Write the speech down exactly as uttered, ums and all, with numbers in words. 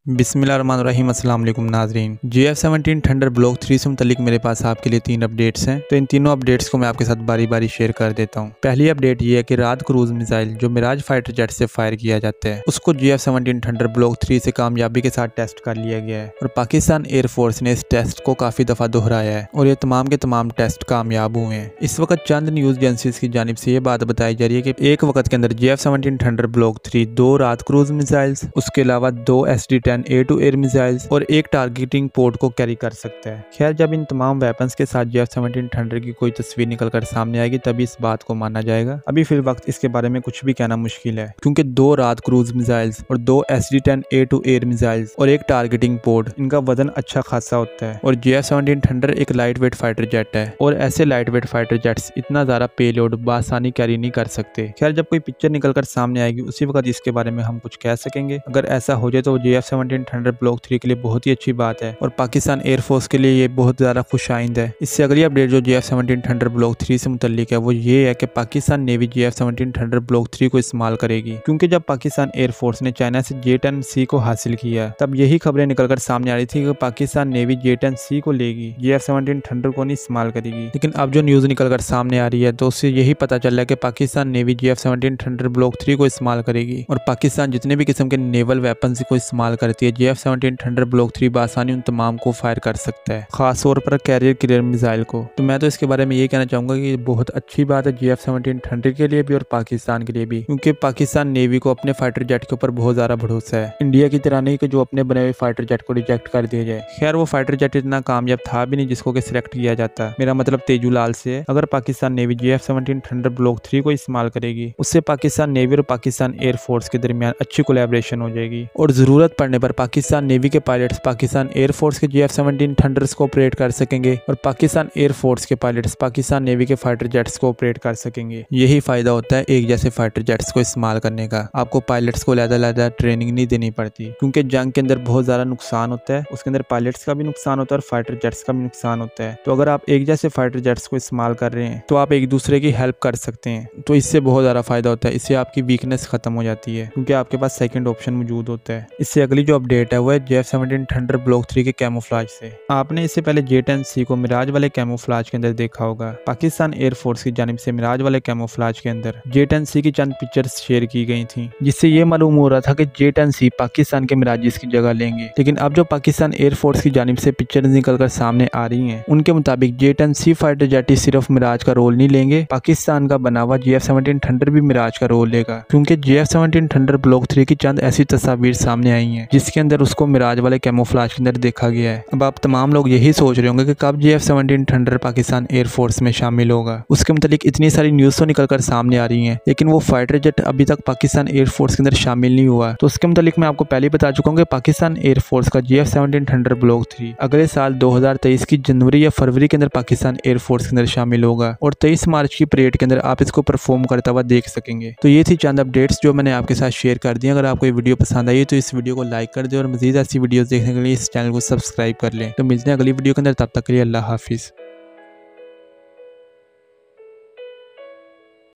बिस्मिल्लाहिर्रहमानिर्रहीम अस्सलाम वालेकुम नाजरीन। G F seventeen Thunder block three से मुतलिक मेरे पास आपके लिए तीन अपडेट्स हैं, तो इन तीनों अपडेट्स को मैं आपके साथ बारी बारी शेयर कर देता हूं। पहली अपडेट ये है कि रात क्रूज मिसाइल जो मिराज फाइटर जेट से फायर किया जाता है उसको G F seventeen Thunder block three से कामयाबी के साथ टेस्ट कर लिया गया है और पाकिस्तान एयरफोर्स ने इस टेस्ट को काफी दफा दोहराया है और ये तमाम के तमाम टेस्ट कामयाब हुए हैं। इस वक्त चंद न्यूज एजेंसीज की जानिब से ये बात बताई जा रही है कि एक वक्त के अंदर G F seventeen Thunder block three दो रात क्रूज मिसाइल्स, उसके अलावा दो S D ten A to air missiles और एक टारगेटिंग पोर्ट को कैरी कर सकता है। खैर, जब इन तमाम वेपन्स के साथ जी एफ सेवनटीन थंडर की कोई तस्वीर निकलकर सामने आएगी तभी इस बात को माना जाएगा। अभी फिर वक्त इसके बारे में कुछ भी कहना मुश्किल है, क्योंकि दो रात क्रूज मिसाइल्स और दो S D ten A to air missiles और एक टारगेटिंग पोर्ट, इनका वजन अच्छा खासा होता है और जी एफ सेवनटीन थंडर एक लाइट वेट फाइटर जेट है और ऐसे लाइट वेट फाइटर जेट्स इतना ज्यादा पेलोड बासानी कैरी नहीं कर सकते। खैर, जब कोई पिक्चर निकलकर सामने आएगी उसी वक्त इसके बारे में हम कुछ कह सकेंगे। अगर ऐसा हो जाए तो G F seventeen Thunder block three के लिए बहुत ही अच्छी बात है और पाकिस्तान एयरफोर्स के लिए ये बहुत ज्यादा खुशाइंद है। इससे अगली अपडेट जो G F seventeen Thunder block three से मुतल्लिक है वो ये है कि Pakistan navy G F seventeen Thunder block three को इस्तेमाल करेगी, क्योंकि जब पाकिस्तान एयरफोर्स ने चाइना से जे टेन सी को हासिल किया तब यही खबरें निकलकर सामने आ रही थी कि Pakistan navy J ten C को लेगी, जी एफ सेवनटीन थंडर को नहीं इस्तेमाल करेगी। लेकिन अब जो न्यूज निकलकर सामने आ रही है तो उससे यही पता चल रहा है कि Pakistan navy G F seventeen Thunder block three को इस्तेमाल करेगी और पाकिस्तान जितने भी किस्म के नेवल वेपन को इस्तेमाल करती है G F seventeen Thunder block three आसानी उन तमाम को फायर कर सकता है, खास तौर पर कैरियर किलर मिसाइल को। तो मैं तो इसके बारे में ये कहना चाहूंगा कि बहुत अच्छी बात है जी एफ सेवनटीन थंडर के लिए भी और पाकिस्तान के लिए भी, क्योंकि पाकिस्तान नेवी को अपने फाइटर जेट के ऊपर बहुत ज्यादा भरोसा है। इंडिया की तरह नहीं कि जो अपने बने हुए फाइटर जेट को रिजेक्ट कर दिया जाए। खैर, वो फाइटर जेट इतना कामयाब था भी नहीं जिसको कि सिलेक्ट किया जाता। मेरा मतलब तेजूलाल से है। अगर Pakistan navy G F seventeen Thunder block three को इस्तेमाल करेगी उससे पाकिस्तान नेवी और पाकिस्तान एयरफोर्स के दरमियान अच्छी कोलैबोरेशन हो जाएगी और जरूरत पड़ने पर पाकिस्तान नेवी के पायलट्स पाकिस्तान एयरफोर्स के जी एफ सेवनटीन थंडर्स को ऑपरेट कर सकेंगे और पाकिस्तान एयरफोर्स के पायलट्स पाकिस्तान नेवी के फाइटर जेट्स को ऑपरेट कर सकेंगे। यही फायदा होता है एक जैसे फाइटर जेट्स को इस्तेमाल करने का। आपको पायलट्स को अलग-अलग ट्रेनिंग नहीं देनी पड़ती, क्योंकि जंग के अंदर बहुत ज्यादा नुकसान होता है। उसके अंदर पायलट्स का भी नुकसान होता है और फाइटर जेट्स का भी नुकसान होता है। तो अगर आप एक जैसे फाइटर जेट्स को इस्तेमाल कर रहे हैं तो आप एक दूसरे की हेल्प कर सकते हैं, तो इससे बहुत ज्यादा फायदा होता है। इससे आपकी वीकनेस खत्म हो जाती है, क्योंकि आपके पास सेकंड ऑप्शन मौजूद होता है। इससे अगली जो अपडेट है वो है G F seventeen Thunder block three के कैमोफ्लेज से। आपने इससे पहले जे टेन सी को मिराज वाले कैमोफ्लेज के अंदर देखा होगा। पाकिस्तान एयरफोर्स की जानिब से मिराज वाले कैमोफ्लेज के अंदर जे टेन सी की चंद पिक्चर्स शेयर की गई थी, जिससे ये मालूम हो रहा था कि जे टेन सी पाकिस्तान के मिराजिस की जगह लेंगे। लेकिन अब जो पाकिस्तान एयरफोर्स की जानिब से पिक्चर्स निकलकर सामने आ रही हैं उनके मुताबिक J ten C fighter jet सिर्फ मिराज का रोल नहीं लेंगे, पाकिस्तान का बना हुआ जी एफ सेवनटीन थंडर भी मिराज का रोल लेगा, क्योंकि G F seventeen Thunder block three की चंद ऐसी तस्वीर सामने आई हैं जिसके अंदर उसको मिराज वाले कैमोफ्लेज के अंदर देखा गया है। अब आप तमाम लोग यही सोच रहे होंगे कि कब G F seventeen Thunder Pakistan air force में शामिल होगा। उसके मुतालिक इतनी सारी न्यूज़ तो निकलकर सामने आ रही हैं, लेकिन वो फाइटर जेट अभी तक पाकिस्तान एयरफोर्स के अंदर शामिल नहीं हुआ। तो उसके मुतालिक मैं आपको पहले बता चुका हूँ कि पाकिस्तान एयरफोर्स का G F seventeen Thunder block three अगले साल दो हजार तेईस की जनवरी या फरवरी के अंदर पाकिस्तान एयरफोर्स के अंदर शामिल होगा और तेईस मार्च की परेड के अंदर आप इसको परफॉर्म करता हुआ देख सकेंगे। तो ये थी चंद अपडेट्स जो मैंने आपके साथ शेयर कर दी। अगर आपको ये वीडियो पसंद आई तो इस वीडियो को लाइक कर दे और मजीद ऐसी वीडियोस देखने के लिए इस चैनल को सब्सक्राइब कर लें। तो मिलते हैं अगली वीडियो के अंदर, तब तक के लिए अल्लाह हाफिज़।